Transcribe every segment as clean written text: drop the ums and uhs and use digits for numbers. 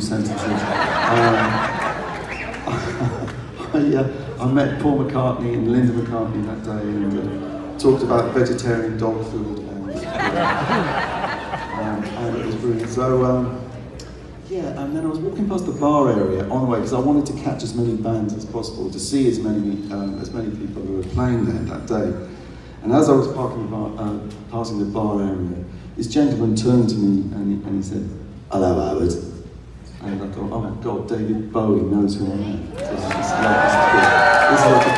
sentences. I met Paul McCartney and Linda McCartney that day and talked about vegetarian dog food and it was brilliant. So yeah, and then I was walking past the bar area on the way because I wanted to catch as many bands as possible, to see as many people who were playing there that day. And as I was passing the bar area, this gentleman turned to me and he said, "Hello, Howard." And I thought, oh my God, David Bowie knows who I am. So this is like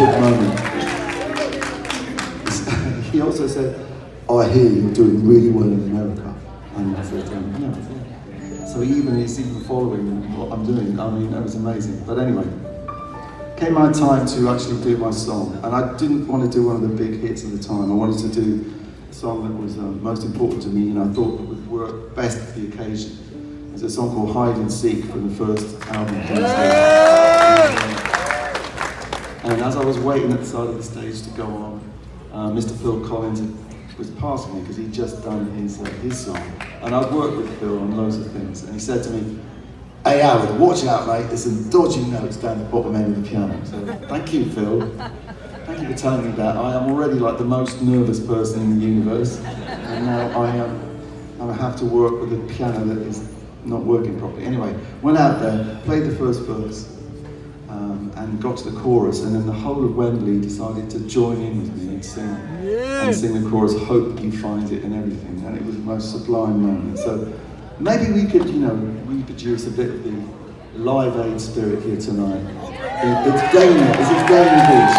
a big moment. He also said, "Oh, I hear you're doing really well in America." And I said, yeah. So he's even following what I'm doing. I mean, that was amazing. But anyway, came my time to actually do my song. And I didn't want to do one of the big hits at the time. I wanted to do a song that was most important to me and I thought that would work best for the occasion. It's a song called Hide and Seek from the first album. And as I was waiting at the side of the stage to go on, Mr. Phil Collins was passing me because he'd just done his song. And I'd worked with Phil on loads of things. And he said to me, "Hey Howard, watch out mate, there's some dodgy notes down the bottom end of the piano." So thank you Phil. Thank you for telling me that. I am already like the most nervous person in the universe. And now I have to work with a piano that is not working properly. Anyway, went out there, played the first verse, and got to the chorus, and then the whole of Wembley decided to join in with me and sing the chorus, "Hope you find it," and everything, and it was the most sublime moment. So maybe we could, reproduce a bit of the Live Aid spirit here tonight. It's Dania, this is Dania Beach.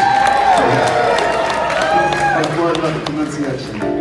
I was worried about the pronunciation.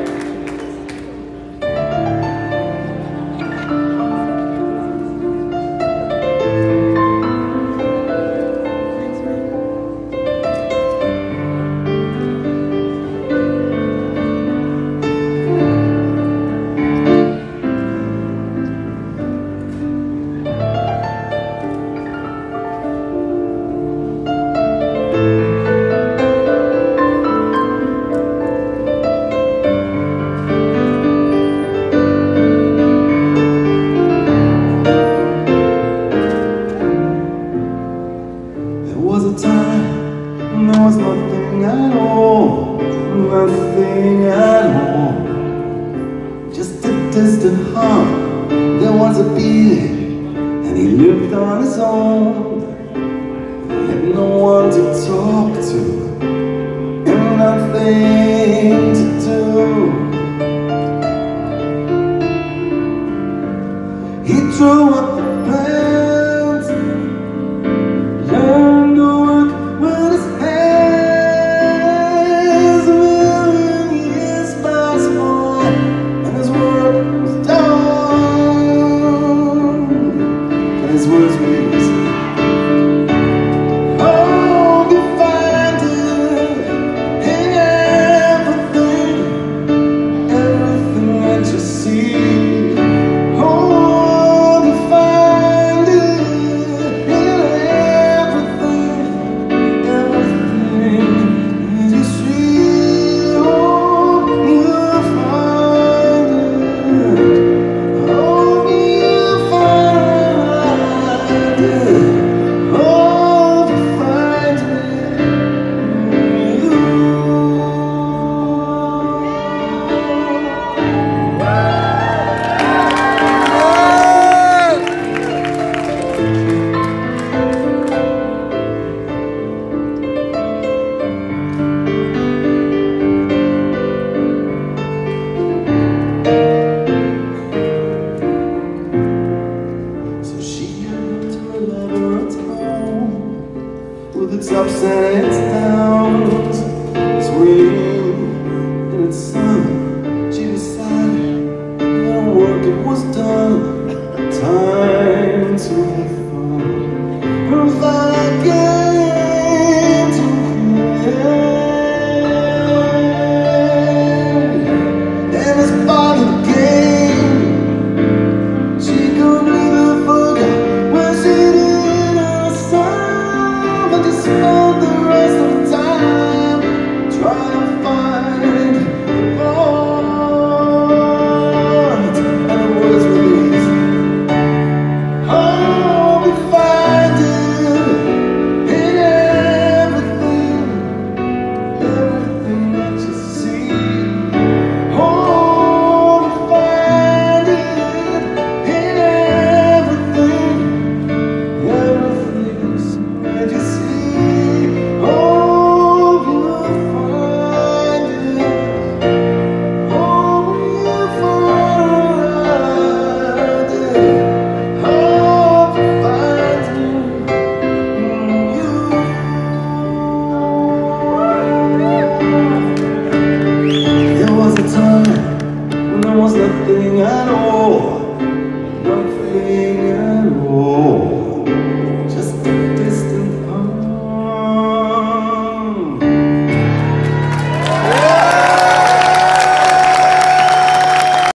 Nothing at all, just a distant hum. There was a beating, and he lived on his own. He had no one to talk to, and nothing to do. He drew up the plans, learned to work with his with its ups and its downs, its rain and its sun. She decided that her work it was done. Time to have fun. Her final game to play, and as part of the game, she completely forgot where she did her son. Spend the rest of the time trying to and all.